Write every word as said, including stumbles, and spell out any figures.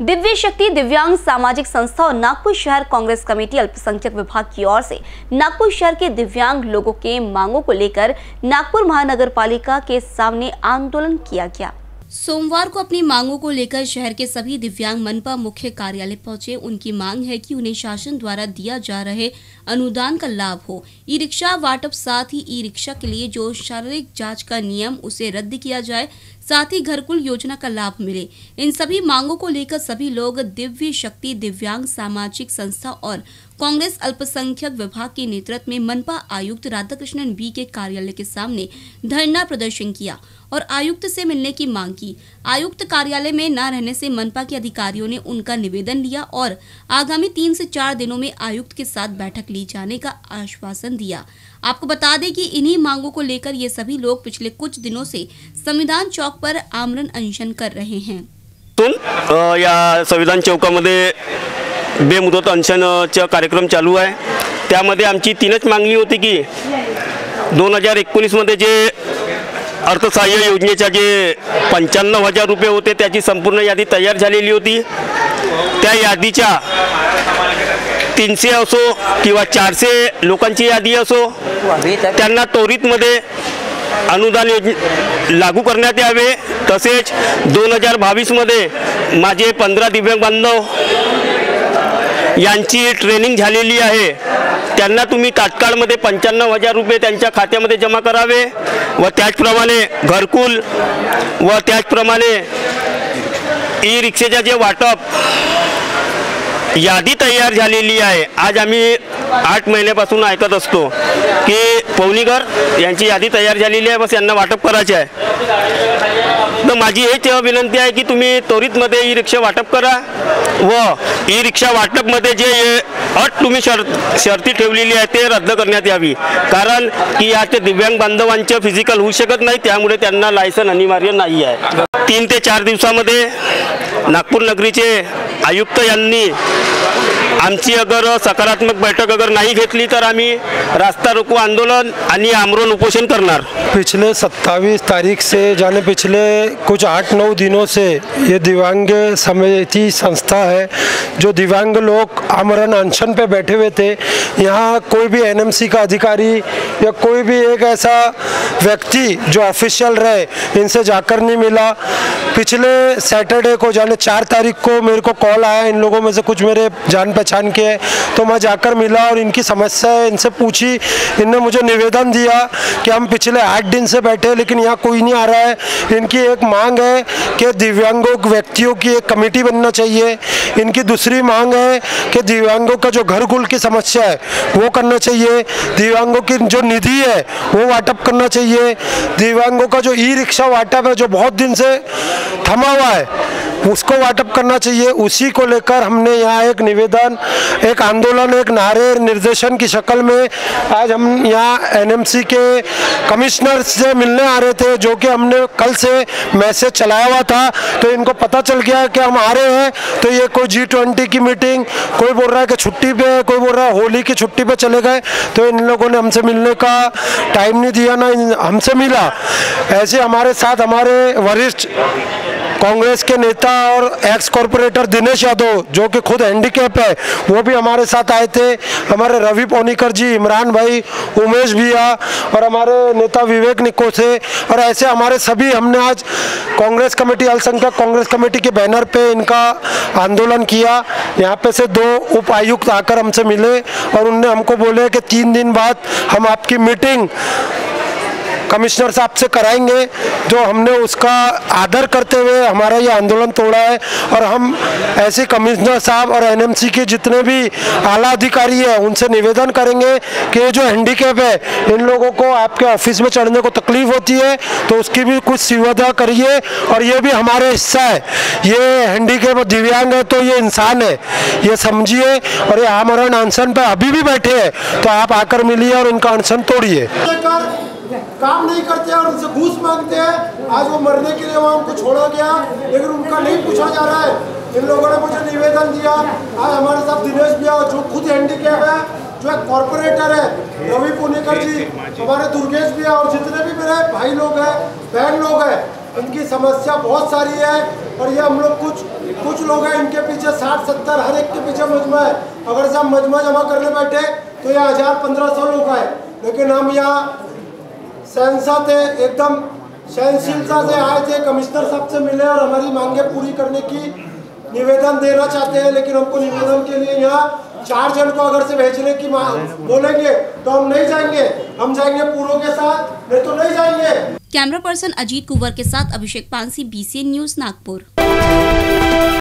दिव्य शक्ति दिव्यांग सामाजिक संस्था और नागपुर शहर कांग्रेस कमेटी अल्पसंख्यक विभाग की ओर से नागपुर शहर के दिव्यांग लोगों के मांगों को लेकर नागपुर महानगर पालिका के सामने आंदोलन किया गया। सोमवार को अपनी मांगों को लेकर शहर के सभी दिव्यांग मनपा मुख्य कार्यालय पहुंचे। उनकी मांग है कि उन्हें शासन द्वारा दिया जा रहे अनुदान का लाभ हो। ई रिक्शा वाटप, साथ ही ई रिक्शा के लिए जो शारीरिक जांच का नियम उसे रद्द किया जाए, साथ ही घरकुल योजना का लाभ मिले। इन सभी मांगों को लेकर सभी लोग दिव्य शक्ति दिव्यांग सामाजिक संस्था और कांग्रेस अल्पसंख्यक विभाग के नेतृत्व में मनपा आयुक्त राधाकृष्णन बी के कार्यालय के सामने धरना प्रदर्शन किया और आयुक्त से मिलने की मांग की। आयुक्त कार्यालय में न रहने से मनपा के अधिकारियों ने उनका निवेदन लिया और आगामी तीन से चार दिनों में आयुक्त के साथ बैठक ली जाने का आश्वासन दिया। आपको बता दें कि इन्हीं मांगों को लेकर ये सभी लोग पिछले कुछ दिनों से संविधान चौक पर आमरण अनशन कर रहे हैं। या संविधान चौकामध्ये बेमुदत अनशनचा कार्यक्रम चालू आहे। त्यामध्ये आमची तीनच मागणी होती की दोन हजार एकोणीस मध्ये जे अर्थसहाय्य योजनेच्या जे पंच्याण्णव हजार रुपये होते त्याची संपूर्ण यादी तयार झालेली होती। त्या यादीच्या तीनशे असो किंवा चारशे लोकांची यादी असो त्यांना त्वरितमध्ये अनुदान योजना लागू करण्यात यावे। तसेच दोन हजार बावीस मध्ये माझे पंधरा दिव्यांग बांधव यांची ट्रेनिंग झालेली आहे, त्यांना तुम्ही तात्काळमध्ये पंच्याण्णव हजार रुपये त्यांच्या खात्यामध्ये जमा करावे व त्याचप्रमाणे घरकुल व त्याचप्रमाणे ई रिक्षेचे जे वाटप यादी तयार झालेली आहे। आज आम्ही आठ महिन्यापासून ऐकत असतो की पवनीकर यांची यादी तयार झालेली आहे, बस यांना वाटप करायचे आहे। तर माझी हेच विनंती आहे की तुम्ही त्वरितमध्ये ई रिक्षा वाटप करा व ई रिक्षा वाटपमध्ये जे अट तुम्ही शर्त शर्ती ठेवलेली आहे ते रद्द करण्यात यावी। कारण की या ते दिव्यांग बांधवांचे फिजिकल होऊ शकत नाही, त्यामुळे त्यांना लायसन अनिवार्य नाही आहे। तीन ते चार दिवसामध्ये नागपूर नगरीचे आयुक्त यांनी आमची अगर सकारात्मक बैठक अगर नहीं घेतली तर आम्ही रास्ता रोको आंदोलन आणि आमरण उपोषण करणार। पिछले सत्ताईस तारीख से जाने पिछले कुछ आठ नौ दिनों से ये दिव्यांग समिति संस्था है जो दिव्यांग लोग आमरण अनशन पे बैठे हुए थे। यहाँ कोई भी एनएमसी का अधिकारी या कोई भी एक ऐसा व्यक्ति जो ऑफिशियल रहे इनसे जाकर नहीं मिला। पिछले सैटरडे को जाने चार तारीख को मेरे को कॉल आया, इन लोगों में से कुछ मेरे जान पहचान के, तो मैं जाकर मिला और इनकी समस्या इनसे पूछी। इनने मुझे निवेदन दिया कि हम पिछले आठ दिन से बैठे लेकिन यहाँ कोई नहीं आ रहा है। इनकी एक मांग है कि दिव्यांगों व्यक्तियों की एक कमेटी बनना चाहिए। इनकी दूसरी मांग है कि दिव्यांगों का जो घरकुल की समस्या है वो करना चाहिए। दिव्यांगों की जो निधि है वो वाटप करना चाहिए। दिव्यांगों का जो ई रिक्शा वाटप है जो बहुत दिन से थमा हुआ है उसको वाटप करना चाहिए। उसी को लेकर हमने यहाँ एक निवेदन, एक आंदोलन, एक नारे निर्देशन की शक्ल में आज हम यहाँ एनएमसी के कमिश्नर से मिलने आ रहे थे, जो कि हमने कल से मैसेज चलाया हुआ था। तो इनको पता चल गया कि हम आ रहे हैं, तो ये कोई जी ट्वेंटी की मीटिंग, कोई बोल रहा है कि छुट्टी पे, कोई बोल रहा है होली की छुट्टी पे चले गए। तो इन लोगों ने हमसे मिलने का टाइम नहीं दिया, ना हमसे मिला। ऐसे हमारे साथ हमारे वरिष्ठ कांग्रेस के नेता और एक्स कॉर्पोरेटर दिनेश यादव जो कि खुद हैंडीकैप है वो भी हमारे साथ आए थे। हमारे रवि पौनीकर जी, इमरान भाई, उमेश भैया और हमारे नेता विवेक निको थे। और ऐसे हमारे सभी हमने आज कांग्रेस कमेटी अल्पसंख्यक कांग्रेस कमेटी के बैनर पे इनका आंदोलन किया। यहाँ पे से दो उप आयुक्त आकर हमसे मिले और उनने हमको बोले कि तीन दिन बाद हम आपकी मीटिंग कमिश्नर साहब से कराएंगे। जो हमने उसका आदर करते हुए हमारा ये आंदोलन तोड़ा है। और हम ऐसे कमिश्नर साहब और एनएमसी के जितने भी आला अधिकारी हैं उनसे निवेदन करेंगे कि जो हैंडीकैप है इन लोगों को आपके ऑफिस में चढ़ने को तकलीफ होती है तो उसकी भी कुछ सुविधा करिए। और ये भी हमारे हिस्सा है, ये हैंडीकैप और दिव्यांग है तो ये इंसान है, ये समझिए। और ये आमरण अनशन पर अभी भी बैठे हैं तो आप आकर मिलिए और इनका अनशन तोड़िए। काम नहीं करते और उनसे घूस मांगते हैं। आज वो मरने के लिए वहाँ उनको छोड़ा गया लेकिन उनका नहीं पूछा जा रहा है। इन लोगों ने मुझे निवेदन दिया। आज हमारे साथ दिनेश भैया जो खुद हैंडीकैप है, जो एक कॉर्पोरेटर है, रवि पुनेकर जी, हमारे दुर्गेश भैया और जितने भी मेरे भाई लोग हैं, बहन लोग हैं, इनकी समस्या बहुत सारी है और ये हम लोग कुछ कुछ लोग हैं इनके पीछे साठ सत्तर हर एक के पीछे मजमा है। अगर से हम मजमा जमा करने बैठे तो यहाँ हजार पंद्रह सौ लोग आए, लेकिन हम यहाँ सहनसा थे, एकदम सहनशीलता से आए थे, कमिश्नर साहब से मिले और हमारी मांगे पूरी करने की निवेदन देना चाहते हैं। लेकिन हमको निवेदन के लिए यहाँ चार जन को अगर से भेजने की बोलेंगे तो हम नहीं जाएंगे, हम जाएंगे पूरों के साथ, नहीं तो नहीं जाएंगे। कैमरा पर्सन अजीत कुंवर के साथ Abhishek Pansi, B C N news, Nagpur.